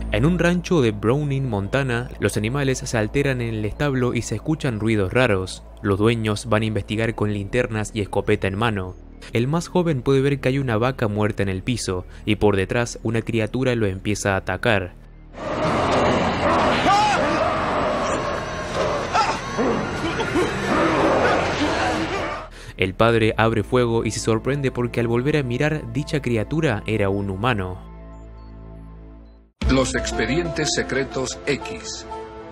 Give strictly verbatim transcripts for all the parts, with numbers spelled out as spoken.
En un rancho de Browning, Montana, los animales se alteran en el establo y se escuchan ruidos raros. Los dueños van a investigar con linternas y escopeta en mano. El más joven puede ver que hay una vaca muerta en el piso, y por detrás una criatura lo empieza a atacar. El padre abre fuego y se sorprende porque al volver a mirar, dicha criatura era un humano. Los expedientes secretos X.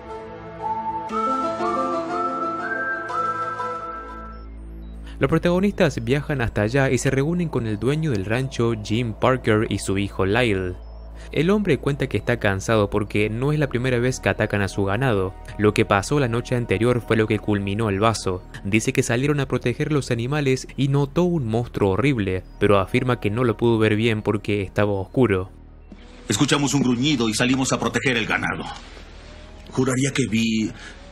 Los protagonistas viajan hasta allá y se reúnen con el dueño del rancho, Jim Parker, y su hijo Lyle. El hombre cuenta que está cansado porque no es la primera vez que atacan a su ganado. Lo que pasó la noche anterior fue lo que culminó el vaso. Dice que salieron a proteger los animales y notó un monstruo horrible, pero afirma que no lo pudo ver bien porque estaba oscuro. Escuchamos un gruñido y salimos a proteger el ganado. Juraría que vi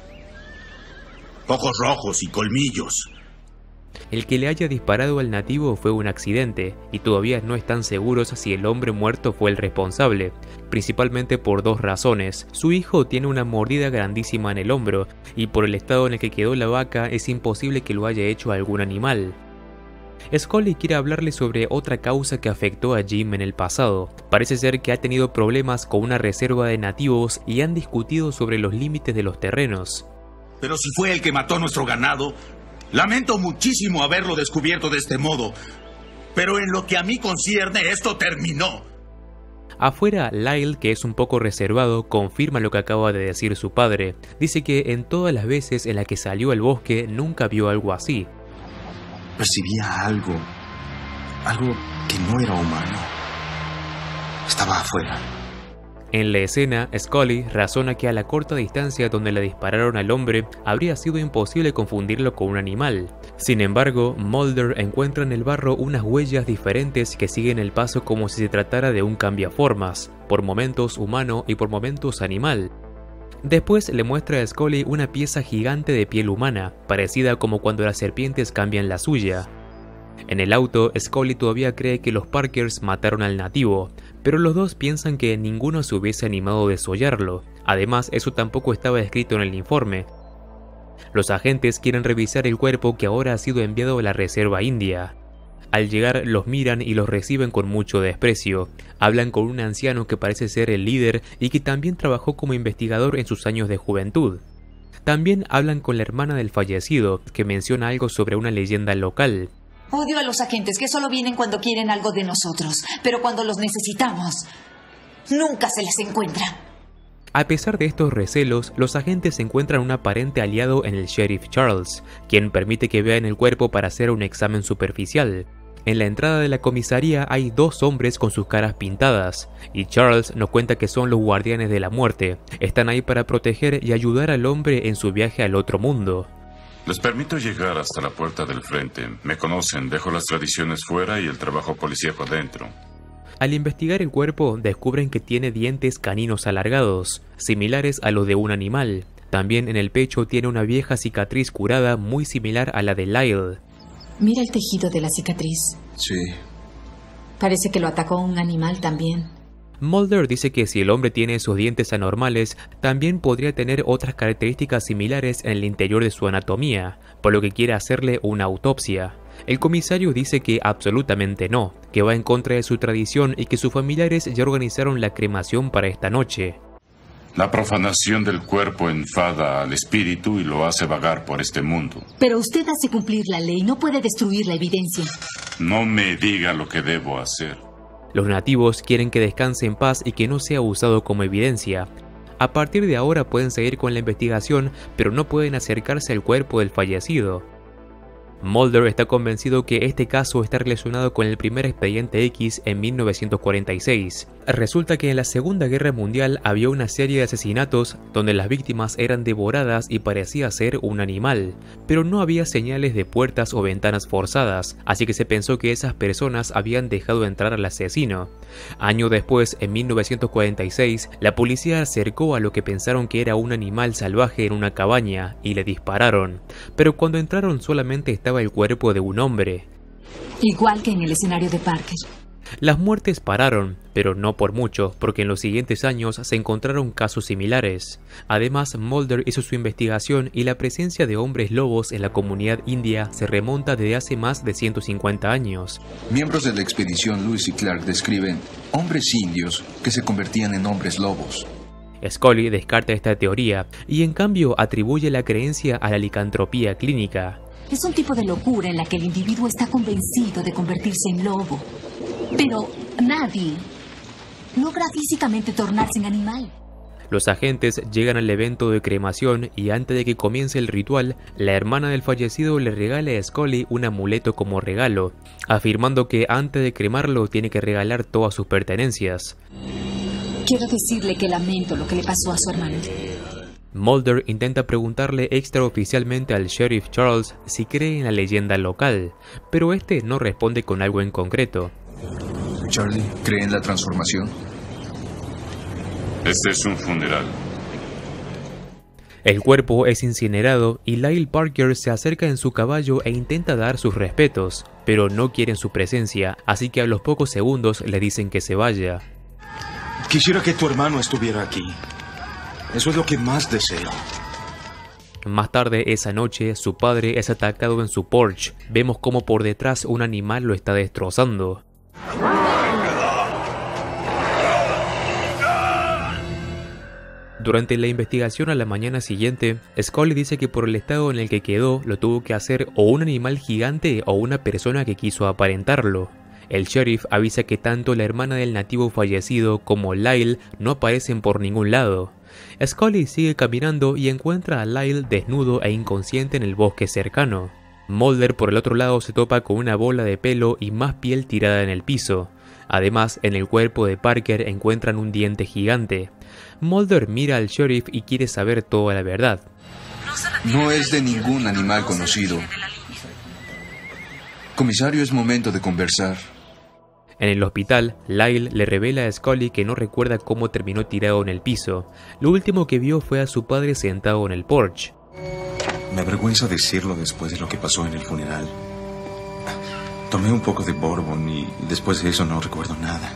ojos rojos y colmillos. El que le haya disparado al nativo fue un accidente, y todavía no están seguros si el hombre muerto fue el responsable, principalmente por dos razones. Su hijo tiene una mordida grandísima en el hombro, y por el estado en el que quedó la vaca es imposible que lo haya hecho algún animal. Scully quiere hablarle sobre otra causa que afectó a Jim en el pasado. Parece ser que ha tenido problemas con una reserva de nativos y han discutido sobre los límites de los terrenos. Pero si fue el que mató nuestro ganado, lamento muchísimo haberlo descubierto de este modo. Pero en lo que a mí concierne, esto terminó. Afuera, Lyle, que es un poco reservado, confirma lo que acaba de decir su padre. Dice que en todas las veces en las que salió al bosque nunca vio algo así. Percibía algo, algo que no era humano. Estaba afuera. En la escena, Scully razona que a la corta distancia donde le dispararon al hombre, habría sido imposible confundirlo con un animal. Sin embargo, Mulder encuentra en el barro unas huellas diferentes que siguen el paso como si se tratara de un cambiaformas, por momentos humano y por momentos animal. Después le muestra a Scully una pieza gigante de piel humana, parecida como cuando las serpientes cambian la suya. En el auto, Scully todavía cree que los Parkers mataron al nativo, pero los dos piensan que ninguno se hubiese animado a desollarlo. Además, eso tampoco estaba escrito en el informe. Los agentes quieren revisar el cuerpo que ahora ha sido enviado a la reserva india. Al llegar, los miran y los reciben con mucho desprecio. Hablan con un anciano que parece ser el líder y que también trabajó como investigador en sus años de juventud. También hablan con la hermana del fallecido, que menciona algo sobre una leyenda local. Odio a los agentes que solo vienen cuando quieren algo de nosotros, pero cuando los necesitamos, nunca se les encuentra. A pesar de estos recelos, los agentes encuentran un aparente aliado en el sheriff Charles, quien permite que vean el cuerpo para hacer un examen superficial. En la entrada de la comisaría hay dos hombres con sus caras pintadas, y Charles nos cuenta que son los guardianes de la muerte. Están ahí para proteger y ayudar al hombre en su viaje al otro mundo. Les permito llegar hasta la puerta del frente. Me conocen, dejo las tradiciones fuera y el trabajo policíaco dentro. Al investigar el cuerpo, descubren que tiene dientes caninos alargados, similares a los de un animal. También en el pecho tiene una vieja cicatriz curada muy similar a la de Lyle. Mira el tejido de la cicatriz. Sí. Parece que lo atacó un animal también. Mulder dice que si el hombre tiene esos dientes anormales, también podría tener otras características similares en el interior de su anatomía, por lo que quiere hacerle una autopsia. El comisario dice que absolutamente no, que va en contra de su tradición y que sus familiares ya organizaron la cremación para esta noche. La profanación del cuerpo enfada al espíritu y lo hace vagar por este mundo. Pero usted hace cumplir la ley, no puede destruir la evidencia. No me diga lo que debo hacer. Los nativos quieren que descanse en paz y que no sea usado como evidencia. A partir de ahora pueden seguir con la investigación, pero no pueden acercarse al cuerpo del fallecido. Mulder está convencido que este caso está relacionado con el primer expediente X en mil novecientos cuarenta y seis. Resulta que en la Segunda Guerra Mundial había una serie de asesinatos donde las víctimas eran devoradas y parecía ser un animal, pero no había señales de puertas o ventanas forzadas, así que se pensó que esas personas habían dejado entrar al asesino. Año después, en mil novecientos cuarenta y seis, la policía acercó a lo que pensaron que era un animal salvaje en una cabaña y le dispararon, pero cuando entraron solamente estaba el cuerpo de un hombre. Igual que en el escenario de Parker. Las muertes pararon, pero no por mucho, porque en los siguientes años se encontraron casos similares. Además, Mulder hizo su investigación y la presencia de hombres lobos en la comunidad india se remonta desde hace más de ciento cincuenta años. Miembros de la expedición Lewis y Clark describen hombres indios que se convertían en hombres lobos. Scully descarta esta teoría y en cambio atribuye la creencia a la licantropía clínica. Es un tipo de locura en la que el individuo está convencido de convertirse en lobo. Pero nadie logra físicamente tornarse en animal. Los agentes llegan al evento de cremación y antes de que comience el ritual, la hermana del fallecido le regala a Scully un amuleto como regalo, afirmando que antes de cremarlo tiene que regalar todas sus pertenencias. Quiero decirle que lamento lo que le pasó a su hermano. Mulder intenta preguntarle extraoficialmente al sheriff Charles si cree en la leyenda local, pero este no responde con algo en concreto. Charlie, ¿cree en la transformación? Este es un funeral. El cuerpo es incinerado y Lyle Parker se acerca en su caballo e intenta dar sus respetos, pero no quieren su presencia, así que a los pocos segundos le dicen que se vaya. Quisiera que tu hermano estuviera aquí. Eso es lo que más deseo. Más tarde esa noche, su padre es atacado en su porche. Vemos como por detrás un animal lo está destrozando. Durante la investigación a la mañana siguiente, Scully dice que por el estado en el que quedó, lo tuvo que hacer o un animal gigante o una persona que quiso aparentarlo. El sheriff avisa que tanto la hermana del nativo fallecido como Lyle no aparecen por ningún lado. Scully sigue caminando y encuentra a Lyle desnudo e inconsciente en el bosque cercano. Mulder por el otro lado se topa con una bola de pelo y más piel tirada en el piso. Además, en el cuerpo de Parker encuentran un diente gigante. Mulder mira al sheriff y quiere saber toda la verdad. No es de ningún animal conocido. Comisario, es momento de conversar. En el hospital, Lyle le revela a Scully que no recuerda cómo terminó tirado en el piso. Lo último que vio fue a su padre sentado en el porche. Me avergüenza decirlo después de lo que pasó en el funeral. Tomé un poco de bourbon y después de eso no recuerdo nada.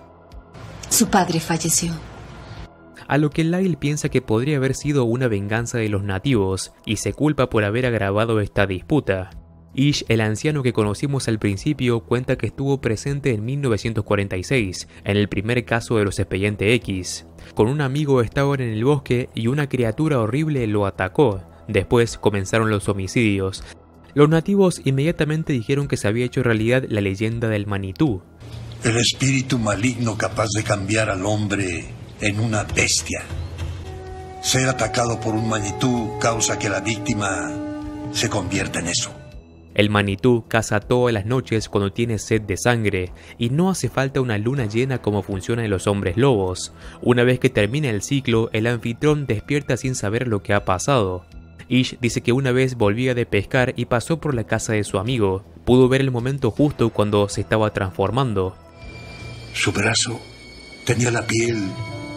Su padre falleció. A lo que Lyle piensa que podría haber sido una venganza de los nativos y se culpa por haber agravado esta disputa. Ish, el anciano que conocimos al principio, cuenta que estuvo presente en mil novecientos cuarenta y seis, en el primer caso de los Expediente X. Con un amigo estaban en el bosque y una criatura horrible lo atacó. Después comenzaron los homicidios. Los nativos inmediatamente dijeron que se había hecho realidad la leyenda del Manitú. El espíritu maligno capaz de cambiar al hombre en una bestia. Ser atacado por un Manitú causa que la víctima se convierta en eso. El Manitú caza todas las noches cuando tiene sed de sangre, y no hace falta una luna llena como funciona en los hombres lobos. Una vez que termina el ciclo, el anfitrión despierta sin saber lo que ha pasado. Ish dice que una vez volvía de pescar y pasó por la casa de su amigo. Pudo ver el momento justo cuando se estaba transformando. Su brazo tenía la piel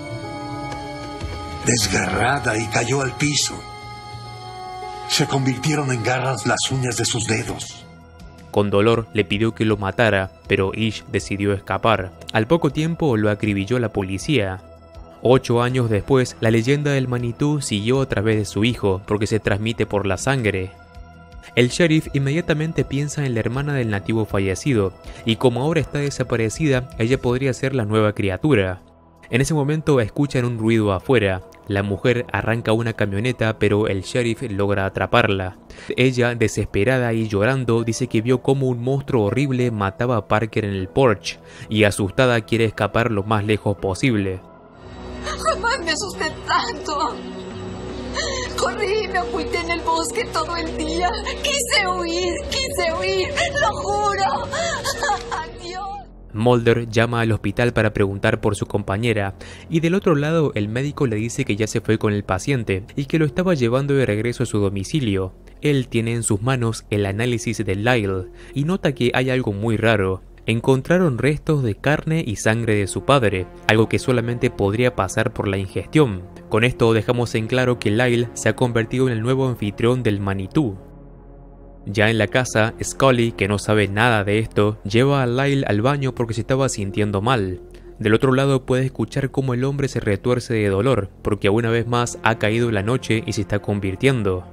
desgarrada y cayó al piso. Se convirtieron en garras las uñas de sus dedos. Con dolor le pidió que lo matara, pero Ish decidió escapar. Al poco tiempo lo acribilló la policía. Ocho años después, la leyenda del Manitú siguió a través de su hijo, porque se transmite por la sangre. El sheriff inmediatamente piensa en la hermana del nativo fallecido, y como ahora está desaparecida, ella podría ser la nueva criatura. En ese momento escuchan un ruido afuera. La mujer arranca una camioneta, pero el sheriff logra atraparla. Ella, desesperada y llorando, dice que vio cómo un monstruo horrible mataba a Parker en el porche, y asustada quiere escapar lo más lejos posible. Jamás me asusté tanto. Corrí y me oculté en el bosque todo el día. Quise huir, quise huir, lo juro. Adiós. Mulder llama al hospital para preguntar por su compañera, y del otro lado el médico le dice que ya se fue con el paciente y que lo estaba llevando de regreso a su domicilio. Él tiene en sus manos el análisis de Lyle y nota que hay algo muy raro. Encontraron restos de carne y sangre de su padre, algo que solamente podría pasar por la ingestión. Con esto dejamos en claro que Lyle se ha convertido en el nuevo anfitrión del Manitú. Ya en la casa, Scully, que no sabe nada de esto, lleva a Lyle al baño porque se estaba sintiendo mal. Del otro lado puede escuchar cómo el hombre se retuerce de dolor, porque una vez más ha caído la noche y se está convirtiendo.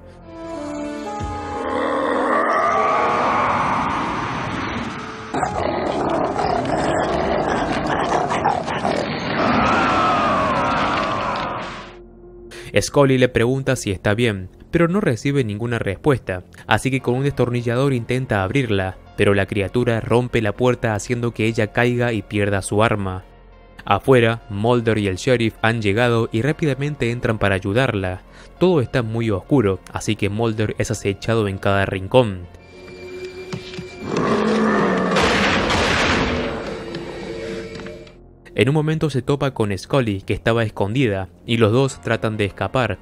Scully le pregunta si está bien, pero no recibe ninguna respuesta, así que con un destornillador intenta abrirla, pero la criatura rompe la puerta haciendo que ella caiga y pierda su arma. Afuera, Mulder y el sheriff han llegado y rápidamente entran para ayudarla. Todo está muy oscuro, así que Mulder es acechado en cada rincón. En un momento se topa con Scully, que estaba escondida, y los dos tratan de escapar.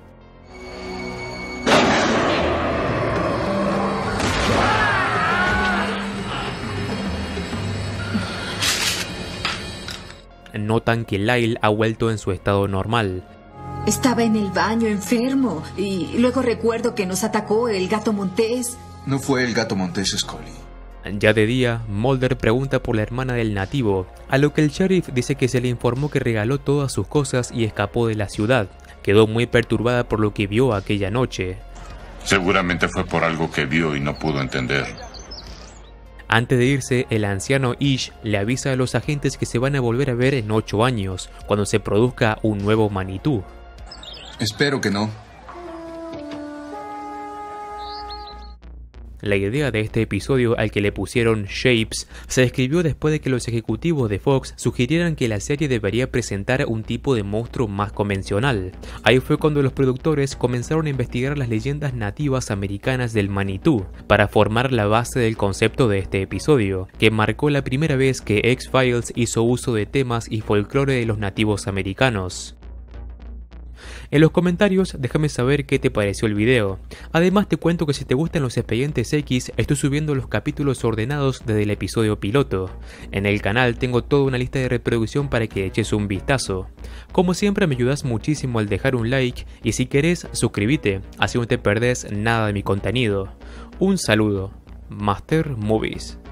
Notan que Lyle ha vuelto en su estado normal. Estaba en el baño enfermo y luego recuerdo que nos atacó el gato montés. No fue el gato montés, Scully. Ya de día, Mulder pregunta por la hermana del nativo, a lo que el sheriff dice que se le informó que regaló todas sus cosas y escapó de la ciudad. Quedó muy perturbada por lo que vio aquella noche. Seguramente fue por algo que vio y no pudo entender. Antes de irse, el anciano Ish le avisa a los agentes que se van a volver a ver en ocho años, cuando se produzca un nuevo Manitou. Espero que no. La idea de este episodio, al que le pusieron Shapes, se escribió después de que los ejecutivos de Fox sugirieran que la serie debería presentar un tipo de monstruo más convencional. Ahí fue cuando los productores comenzaron a investigar las leyendas nativas americanas del Manitou, para formar la base del concepto de este episodio, que marcó la primera vez que X-Files hizo uso de temas y folclore de los nativos americanos. En los comentarios déjame saber qué te pareció el video. Además te cuento que si te gustan los expedientes X, estoy subiendo los capítulos ordenados desde el episodio piloto. En el canal tengo toda una lista de reproducción para que eches un vistazo. Como siempre me ayudas muchísimo al dejar un like y si querés suscríbete, así no te perdés nada de mi contenido. Un saludo. Master Movies.